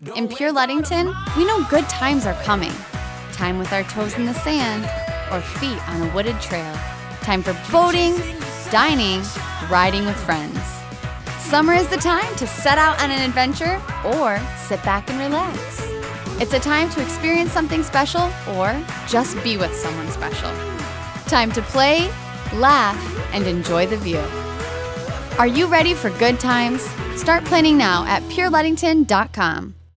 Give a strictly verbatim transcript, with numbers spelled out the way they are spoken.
In Pure Ludington, we know good times are coming. Time with our toes in the sand or feet on a wooded trail. Time for boating, dining, riding with friends. Summer is the time to set out on an adventure or sit back and relax. It's a time to experience something special or just be with someone special. Time to play, laugh, and enjoy the view. Are you ready for good times? Start planning now at pure ludington dot com.